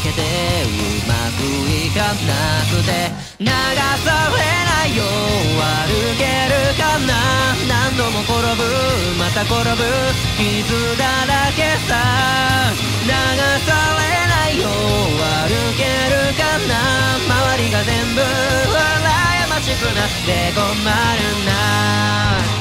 けてうまくいかなくて流されないよ歩けるかな。何度も転ぶまた転ぶ傷だらけさ。流されないよ歩けるかな。周りが全部羨ましくなって困るな。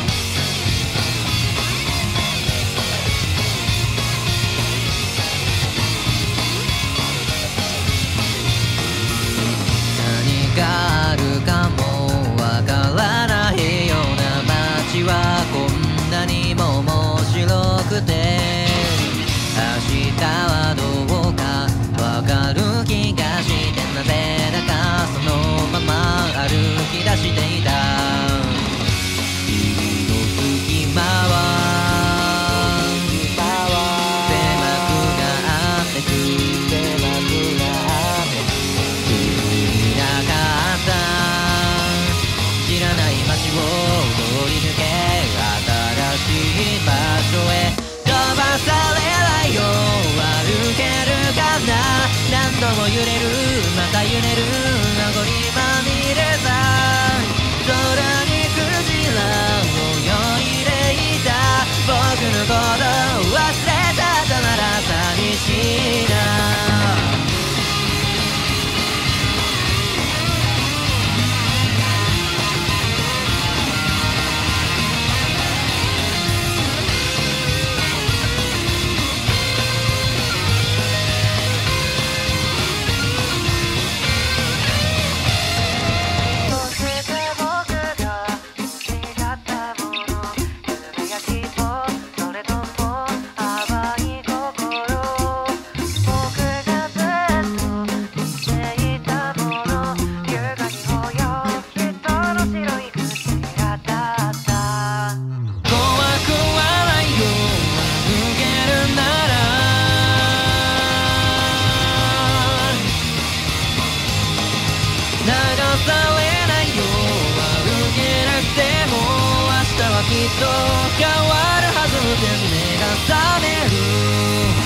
何があるかもわからないような街はこんなにも面白くて、明日はどうかわかる気がして、なぜだかそのまま歩き出していた。指の隙間は狭くなってく知らない街を通り抜け新しい場所へ飛ばされないよ歩けるかな。何度も揺れるまた揺れる名残まみれさ。空にクジラ泳いでいた僕のこと忘れたとなら寂しいな。流されないよ歩けなくても明日はきっと変わるはずって目が覚める。